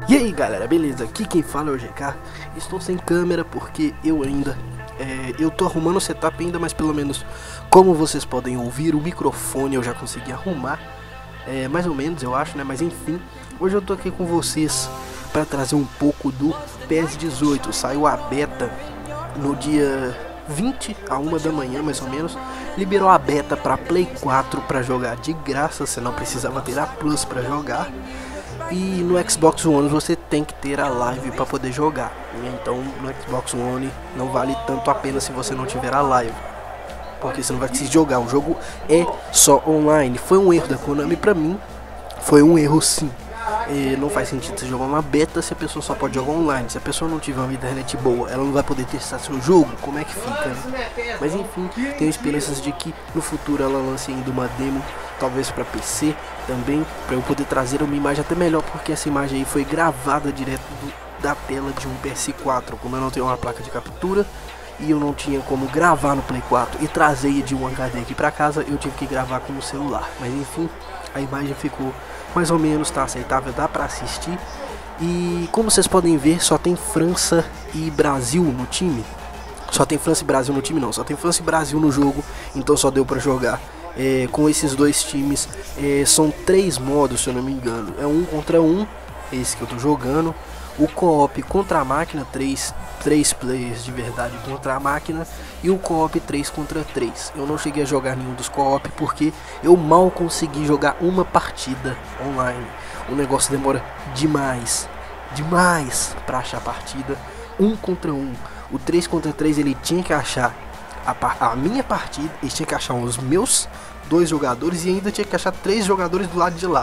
E aí galera, beleza? Aqui quem fala é o GK. Estou sem câmera porque eu ainda eu tô arrumando o setup ainda, mas pelo menos como vocês podem ouvir, o microfone eu já consegui arrumar, mais ou menos eu acho, né? Mas enfim, hoje eu tô aqui com vocês para trazer um pouco do PES 18. Saiu a beta no dia 20 a 1 da manhã mais ou menos. Liberou a beta para Play 4 para jogar de graça, você não precisava ter a Plus para jogar. E no Xbox One você tem que ter a live para poder jogar. Então no Xbox One não vale tanto a pena se você não tiver a live, porque você não vai conseguir jogar. O jogo é só online. Foi um erro da Konami, pra mim foi um erro sim. Não faz sentido você jogar uma beta se a pessoa só pode jogar online. Se a pessoa não tiver uma internet boa, ela não vai poder testar seu jogo. Como é que fica, né? Mas enfim, tenho esperanças de que no futuro ela lance ainda uma demo, talvez para PC também, para eu poder trazer uma imagem até melhor, porque essa imagem aí foi gravada direto da tela de um PS4. Como eu não tenho uma placa de captura e eu não tinha como gravar no Play 4 e trazer de um HD aqui para casa, eu tive que gravar com o celular. Mas enfim, a imagem ficou mais ou menos, tá aceitável, dá pra assistir. E como vocês podem ver, só tem França e Brasil no time. Só tem França e Brasil no time não, só tem França e Brasil no jogo. Então só deu pra jogar com esses dois times. São 3 modos, se eu não me engano. É 1 contra 1, esse que eu tô jogando. O co-op contra a máquina, 3 players de verdade contra a máquina. E o co-op 3 contra 3. Eu não cheguei a jogar nenhum dos co-op porque eu mal consegui jogar uma partida online. O negócio demora demais pra achar partida. 1 contra 1. O 3 contra 3 ele tinha que achar a minha partida. Ele tinha que achar os meus 2 jogadores e ainda tinha que achar 3 jogadores do lado de lá.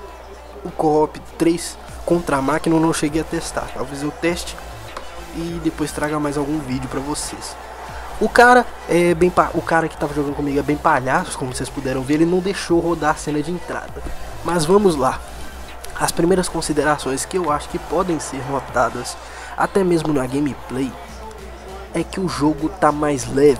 O co-op 3 contra a máquina eu não cheguei a testar. Talvez eu teste e depois traga mais algum vídeo pra vocês. O cara o cara que tava jogando comigo é bem palhaço, como vocês puderam ver. Ele não deixou rodar a cena de entrada. Mas vamos lá. As primeiras considerações que eu acho que podem ser notadas até mesmo na gameplay é que o jogo tá mais leve.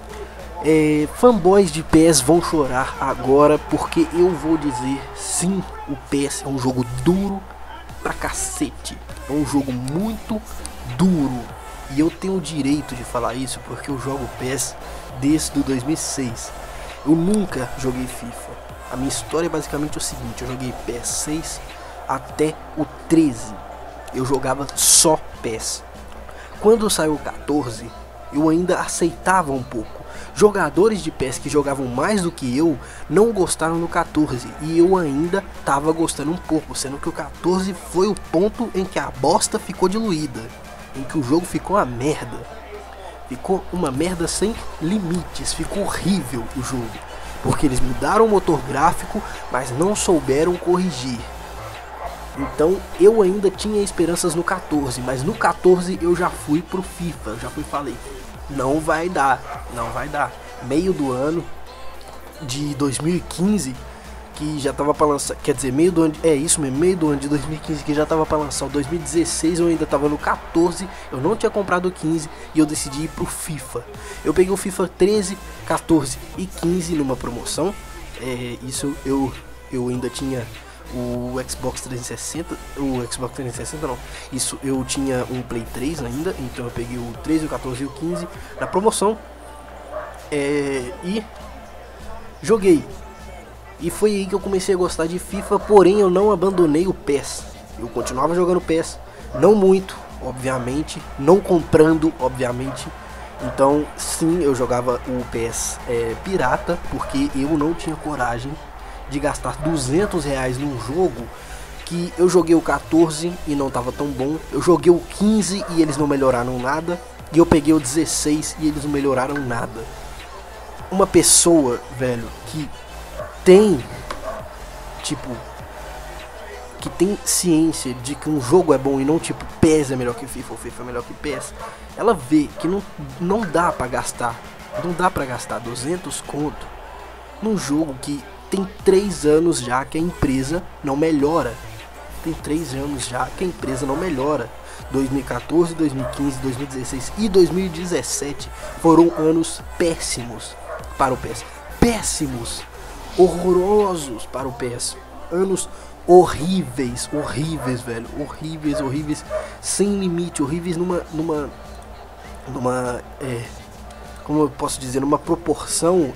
Fanboys de PES vão chorar agora, porque eu vou dizer sim, o PES é um jogo duro pra cacete. É um jogo muito duro. E eu tenho o direito de falar isso porque eu jogo PES desde o 2006. Eu nunca joguei FIFA. A minha história é basicamente o seguinte: eu joguei PES 6 até o 13. Eu jogava só PES. Quando saiu o 14, eu ainda aceitava um pouco. Jogadores de PES que jogavam mais do que eu não gostaram do 14 e eu ainda tava gostando um pouco, sendo que o 14 foi o ponto em que a bosta ficou diluída, em que o jogo ficou uma merda. Ficou uma merda sem limites, ficou horrível o jogo, porque eles mudaram o motor gráfico, mas não souberam corrigir. Então eu ainda tinha esperanças no 14, mas no 14 eu já fui pro FIFA, eu já falei, não vai dar. Meio do ano de 2015, que já tava pra lançar, quer dizer, meio do ano de 2015 que já tava pra lançar o 2016, eu ainda tava no 14, eu não tinha comprado o 15 e eu decidi ir pro FIFA. Eu peguei o FIFA 13, 14 e 15 numa promoção. Isso eu ainda tinha o Xbox 360, não, isso eu tinha um Play 3 ainda, então eu peguei o 13, o 14 e o 15 na promoção, e joguei. E foi aí que eu comecei a gostar de FIFA, porém eu não abandonei o PES. Eu continuava jogando PES, não muito, obviamente, não comprando, obviamente. Então sim, eu jogava o PES pirata, porque eu não tinha coragem de gastar R$200 num jogo que eu joguei o 14 e não tava tão bom. Eu joguei o 15 e eles não melhoraram nada. E eu peguei o 16 e eles não melhoraram nada. Uma pessoa, velho, que tem que tem ciência de que um jogo é bom e não tipo PES é melhor que FIFA ou FIFA é melhor que PES, ela vê que não dá pra gastar 200 conto num jogo que tem 3 anos já que a empresa não melhora. 2014, 2015, 2016 e 2017 foram anos péssimos para o PES. Péssimos, horrorosos para o PES. anos horríveis, horríveis, velho, horríveis, horríveis, sem limite, horríveis numa como eu posso dizer, numa proporção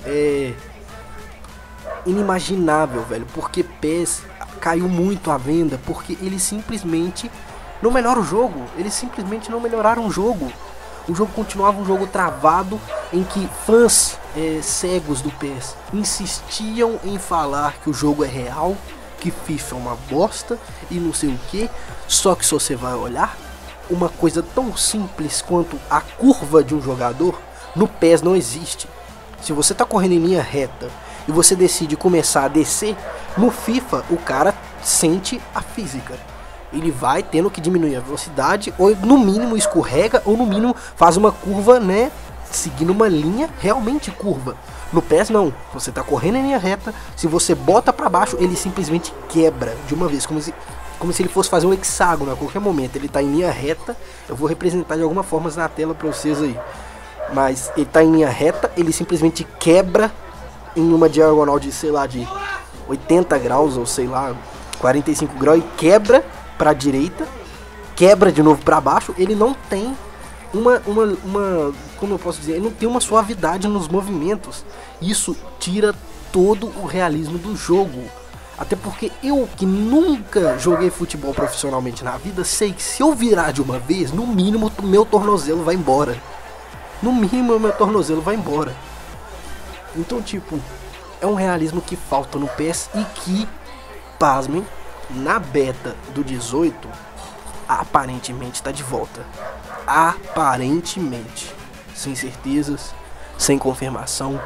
inimaginável, velho, porque PES caiu muito a venda, porque eles simplesmente não melhoram o jogo, eles simplesmente não melhoraram o jogo. O jogo continuava um jogo travado, em que fãs cegos do PES insistiam em falar que o jogo é real, que FIFA é uma bosta e não sei o que. Só que se você vai olhar, uma coisa tão simples quanto a curva de um jogador no PES não existe. Se você tá correndo em linha reta e você decide começar a descer, no FIFA o cara sente a física. Ele vai tendo que diminuir a velocidade, ou no mínimo escorrega, ou no mínimo faz uma curva, né, seguindo uma linha realmente curva. No PES não, você tá correndo em linha reta, se você bota pra baixo, ele simplesmente quebra de uma vez, como se ele fosse fazer um hexágono a qualquer momento. Ele tá em linha reta, eu vou representar de alguma forma na tela pra vocês aí. Mas ele tá em linha reta, ele simplesmente quebra em uma diagonal de, sei lá, de 80 graus, ou sei lá, 45 graus, e quebra pra direita, quebra de novo pra baixo. Ele não tem uma como eu posso dizer, ele não tem uma suavidade nos movimentos. Isso tira todo o realismo do jogo. Até porque eu, que nunca joguei futebol profissionalmente na vida, sei que se eu virar de uma vez, no mínimo o meu tornozelo vai embora. No mínimo o meu tornozelo vai embora. Então, tipo, é um realismo que falta no PES e que, pasmem, na beta do 18 aparentemente tá de volta. Aparentemente, sem certezas, sem confirmação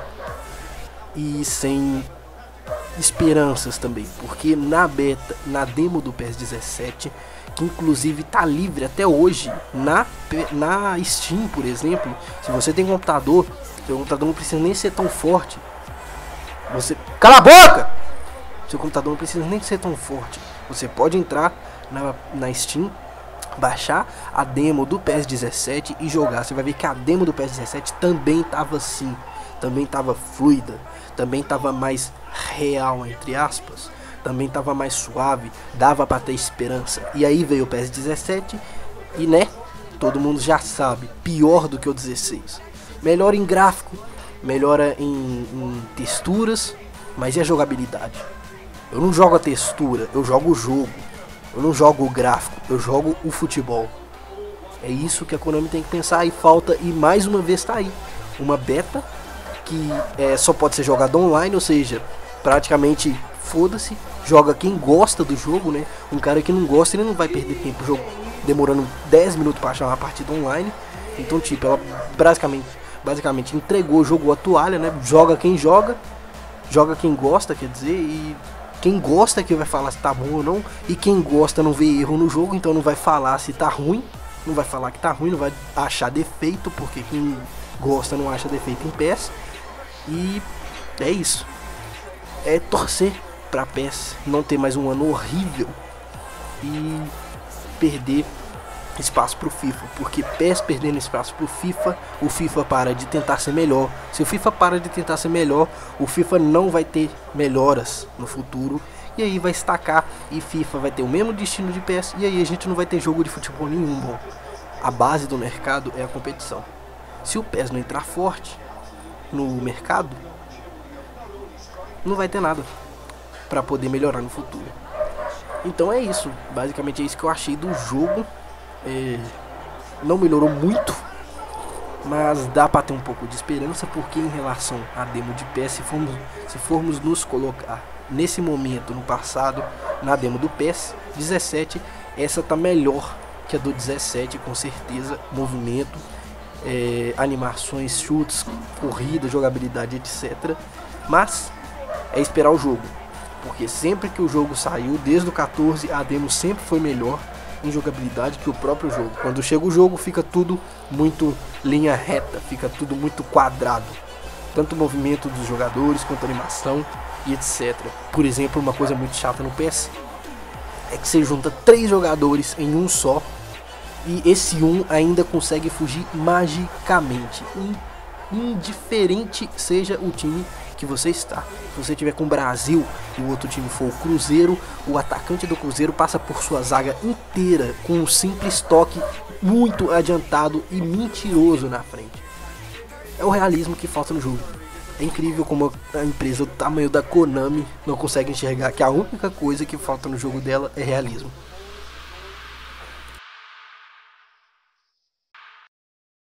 e sem esperanças também, porque na beta, na demo do PES 17, que inclusive tá livre até hoje na Steam, por exemplo, se você tem computador, seu computador não precisa nem ser tão forte. Você cala a boca! Seu computador não precisa nem ser tão forte. Você pode entrar na Steam, baixar a demo do PES 17 e jogar. Você vai ver que a demo do PES 17 também tava assim, também tava fluida, também tava mais real, entre aspas, também tava mais suave, dava pra ter esperança. E aí veio o PES 17 e, né, todo mundo já sabe, pior do que o 16. Melhora em gráfico, melhora em texturas, mas e a jogabilidade? Eu não jogo a textura, eu jogo o jogo. Eu não jogo o gráfico, eu jogo o futebol. É isso que a Konami tem que pensar, e falta, e mais uma vez tá aí uma beta que só pode ser jogada online, ou seja, praticamente foda-se, joga quem gosta do jogo, né? Um cara que não gosta, ele não vai perder tempo jogo demorando 10 minutos para achar uma partida online. Então, tipo, ela basicamente entregou, jogou a toalha, né? Joga quem joga, joga quem gosta, quer dizer, e quem gosta que vai falar se tá bom ou não, e quem gosta não vê erro no jogo, então não vai falar se tá ruim, não vai falar que tá ruim, não vai achar defeito, porque quem gosta não acha defeito em PES. E é isso. É torcer pra PES não ter mais um ano horrível e perder espaço pro FIFA, porque PES perdendo espaço pro FIFA, o FIFA para de tentar ser melhor. Se o FIFA para de tentar ser melhor, o FIFA não vai ter melhoras no futuro, e aí vai estacar, e FIFA vai ter o mesmo destino de PES, e aí a gente não vai ter jogo de futebol nenhum bom. A base do mercado é a competição. Se o PES não entrar forte no mercado, não vai ter nada para poder melhorar no futuro. Então é isso, basicamente é isso que eu achei do jogo. Não melhorou muito, mas dá para ter um pouco de esperança, porque em relação à demo de PES, se formos nos colocar nesse momento no passado, na demo do PES 17, essa tá melhor que a do 17, com certeza. Movimento, animações, chutes, corrida, jogabilidade, etc. Mas é esperar o jogo, porque sempre que o jogo saiu, desde o 14, a demo sempre foi melhor em jogabilidade que o próprio jogo. Quando chega o jogo, fica tudo muito linha reta, fica tudo muito quadrado, tanto o movimento dos jogadores quanto a animação e etc. Por exemplo, uma coisa muito chata no PES é que você junta 3 jogadores em um só, e esse um ainda consegue fugir magicamente, indiferente seja o time que você está. Se você tiver com o Brasil e o outro time for o Cruzeiro, o atacante do Cruzeiro passa por sua zaga inteira com um simples toque muito adiantado e mentiroso na frente. É o realismo que falta no jogo. É incrível como a empresa do tamanho da Konami não consegue enxergar que a única coisa que falta no jogo dela é realismo.